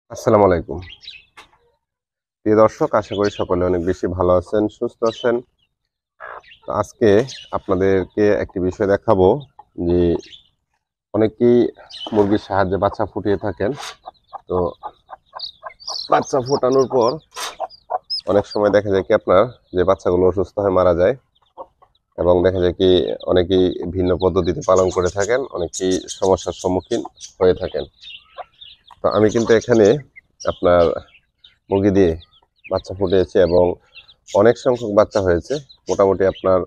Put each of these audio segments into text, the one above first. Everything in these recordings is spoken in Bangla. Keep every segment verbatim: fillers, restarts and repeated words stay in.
আসসালামু আলাইকুম প্রিয় দর্শক, আশা করি সকলে অনেক বেশি ভালো আছেন, সুস্থ আছেন। তো আজকে আপনাদেরকে একটি বিষয় দেখাবো যে অনেকেই মুরগির সাহায্যে বাচ্চা ফুটিয়ে থাকেন। তো বাচ্চা ফোটানোর পর অনেক সময় দেখা যায় কি আপনার যে বাচ্চাগুলো অসুস্থ হয়ে মারা যায়, এবং দেখা যায় কি অনেকেই ভিন্ন পদ্ধতিতে পালন করে থাকেন, অনেকেই সমস্যার সম্মুখীন হয়ে থাকেন। তো আমি কিন্তু এখানে আপনার মুরগি দিয়ে বাচ্চা ফুটিয়েছি এবং অনেক সংখ্যক বাচ্চা হয়েছে। মোটামুটি আপনার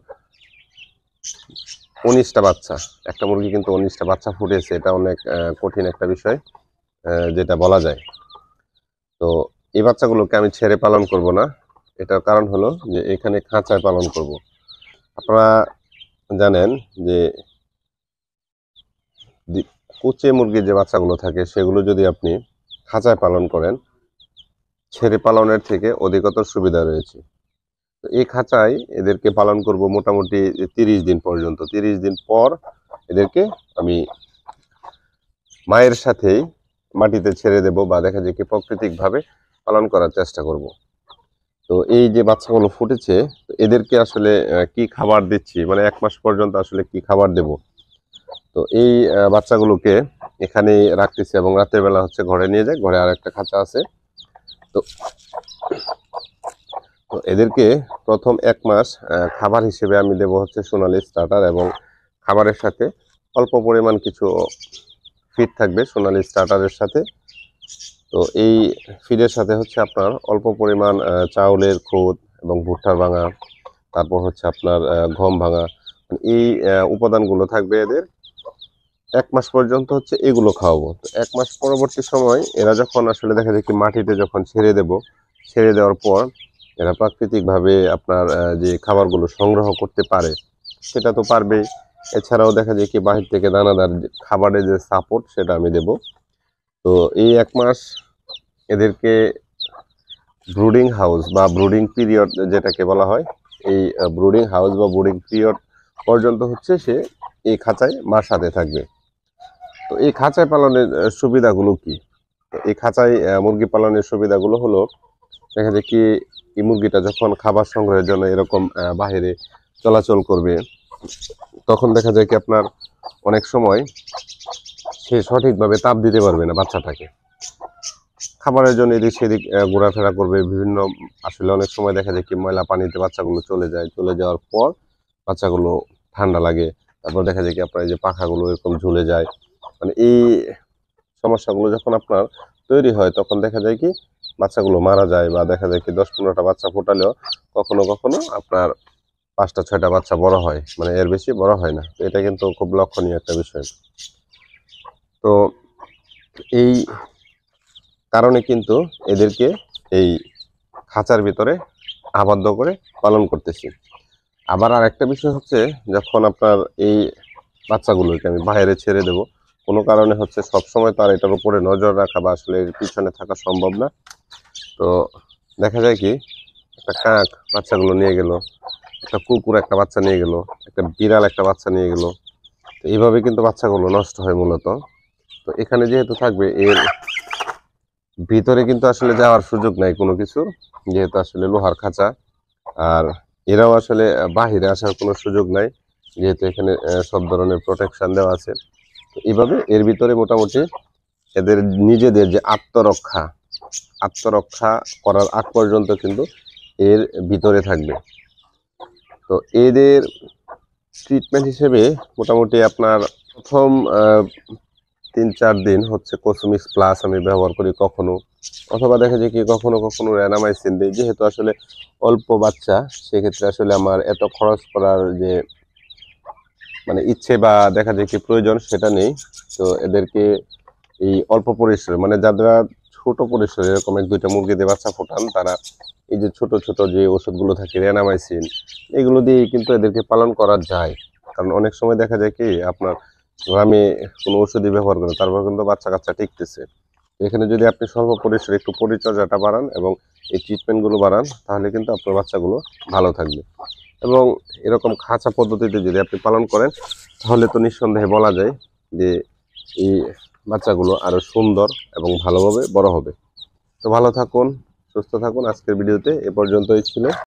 উনিশটা বাচ্চা, একটা মুরগি কিন্তু উনিশটা বাচ্চা ফুটিয়েছে। এটা অনেক কঠিন একটা বিষয়, যেটা বলা যায়। তো এই বাচ্চাগুলোকে আমি ছেড়ে পালন করব না। এটার কারণ হলো যে এখানে খাঁচায় পালন করব। আপনারা জানেন যে কুচে মুরগির যে বাচ্চাগুলো থাকে সেগুলো যদি আপনি খাঁচায় পালন করেন, ছেড়ে পালনের থেকে অধিকতর সুবিধা রয়েছে। তো এই খাঁচায় এদেরকে পালন করব মোটামুটি তিরিশ দিন পর্যন্ত। তিরিশ দিন পর এদেরকে আমি মায়ের সাথেই মাটিতে ছেড়ে দেব, বা দেখা যায় কি প্রাকৃতিকভাবে পালন করার চেষ্টা করব। তো এই যে বাচ্চাগুলো ফুটেছে, এদেরকে আসলে কি খাবার দিচ্ছি, মানে এক মাস পর্যন্ত আসলে কি খাবার দেব। তো এই বাচ্চাগুলোকে এখানে রাখতেছি এবং রাতের বেলা হচ্ছে ঘরে নিয়ে যায়। ঘরে আর একটা খাঁচা আছে। তো তো এদেরকে প্রথম এক মাস খাবার হিসেবে আমি দেব হচ্ছে সোনালি স্টার্টার, এবং খাবারের সাথে অল্প পরিমাণ কিছু ফিড থাকবে সোনালি স্টার্টারের সাথে। তো এই ফিডের সাথে হচ্ছে আপনার অল্প পরিমাণ চাউলের খুদ এবং ভুট্টার ভাঙা, তারপর হচ্ছে আপনার গম ভাঙা, এই উপাদানগুলো থাকবে এদের। এক মাস পর্যন্ত হচ্ছে এগুলো খাওয়াবো। তো এক মাস পরবর্তী সময় এরা যখন আসলে দেখা যায় কি মাটিতে যখন ছেড়ে দেব, ছেড়ে দেওয়ার পর এরা প্রাকৃতিকভাবে আপনার যে খাবারগুলো সংগ্রহ করতে পারে সেটা তো পারবেই। এছাড়াও দেখা যায় কি বাহির থেকে দানাদার খাবারের যে সাপোর্ট সেটা আমি দেব। তো এই এক মাস এদেরকে ব্রুডিং হাউস বা ব্রুডিং পিরিয়ড যেটাকে বলা হয়, এই ব্রুডিং হাউস বা ব্রুডিং পিরিয়ড পর্যন্ত হচ্ছে সে এই খাঁচায় মার সাথে থাকবে। তো এই খাঁচায় পালনের সুবিধাগুলো কি? এই খাঁচায় মুরগি পালনের সুবিধাগুলো হলো, দেখা যায় কি এই মুরগিটা যখন খাবার সংগ্রহের জন্য এরকম বাহিরে চলাচল করবে, তখন দেখা যায় কি আপনার অনেক সময় সে সঠিকভাবে তাপ দিতে পারবে না বাচ্চাটাকে। খাবারের জন্য এদিক সেদিক ঘোরাফেরা করবে বিভিন্ন, আসলে অনেক সময় দেখা যায় কি ময়লা পানিতে বাচ্চাগুলো চলে যায়। চলে যাওয়ার পর বাচ্চাগুলো ঠান্ডা লাগে, তারপর দেখা যায় কি আপনার এই যে পাখাগুলো এরকম ঝুলে যায়। মানে এই সমস্যাগুলো যখন আপনার তৈরি হয়, তখন দেখা যায় কি বাচ্চাগুলো মারা যায়, বা দেখা যায় কি দশ পনেরোটা বাচ্চা ফোটালেও কখনো কখনো আপনার পাঁচটা ছয়টা বাচ্চা বড় হয়, মানে এর বেশি বড় হয় না। তো এটা কিন্তু খুব লক্ষণীয় একটা বিষয়। তো এই কারণে কিন্তু এদেরকে এই খাঁচার ভিতরে আবদ্ধ করে পালন করতেছি। আবার আর একটা বিষয় হচ্ছে, যখন আপনার এই বাচ্চাগুলোকে আমি বাইরে ছেড়ে দেব, কোনো কারণে হচ্ছে সবসময় তার এটার উপরে নজর রাখা বা আসলে এর পিছনে থাকা সম্ভব না। তো দেখা যায় কি একটা কাক বাচ্চাগুলো নিয়ে গেল, একটা কুকুর একটা বাচ্চা নিয়ে গেল, একটা বিড়াল একটা বাচ্চা নিয়ে গেল। তো এইভাবে কিন্তু বাচ্চাগুলো নষ্ট হয় মূলত। তো এখানে যেহেতু থাকবে, এর ভিতরে কিন্তু আসলে যাওয়ার সুযোগ নাই কোনো কিছু, যেহেতু আসলে লোহার খাঁচা। আর এরাও আসলে বাহিরে আসার কোনো সুযোগ নাই, যেহেতু এখানে সব ধরনের প্রোটেকশন দেওয়া আছে। তো এইভাবে এর ভিতরে মোটামুটি এদের নিজেদের যে আত্মরক্ষা আত্মরক্ষা করার আগ পর্যন্ত কিন্তু এর ভিতরে থাকবে। তো এদের ট্রিটমেন্ট হিসেবে মোটামুটি আপনার প্রথম তিন চার দিন হচ্ছে কোসমিক্স প্লাস আমি ব্যবহার করি কখনো, অথবা দেখা যায় কি কখনো কখনো র্যানামাইসিন দিই। যেহেতু আসলে অল্প বাচ্চা, সেক্ষেত্রে আসলে আমার এত খরচ করার যে মানে ইচ্ছে বা দেখা যায় কি প্রয়োজন সেটা নেই। তো এদেরকে এই অল্প পরিসরে, মানে যারা ছোট পরিসরে এরকম এক দুইটা মুরগিতে বাচ্চা ফোটান, তারা এই যে ছোট ছোট যে ওষুধগুলো থাকে র্যানামাইসিন, এগুলো দিয়ে কিন্তু এদেরকে পালন করা যায়। কারণ অনেক সময় দেখা যায় কি আপনার গ্রামে কোনো ওষুধই ব্যবহার করে, তারপর কিন্তু বাচ্চা কাচ্চা টিকতেছে। এখানে যদি আপনি স্বল্প পরিসরে একটু পরিচর্যাটা বাড়ান এবং এই ট্রিটমেন্টগুলো বাড়ান, তাহলে কিন্তু আপনার বাচ্চাগুলো ভালো থাকবে। এবং এরকম খাঁচা পদ্ধতিতে যদি আপনি পালন করেন, তাহলে তো নিঃসন্দেহে বলা যায় যে এই বাচ্চাগুলো আরো সুন্দর এবং ভালোভাবে বড় হবে। তো ভালো থাকুন, সুস্থ থাকুন। আজকের ভিডিওতে এ পর্যন্তই ছিল।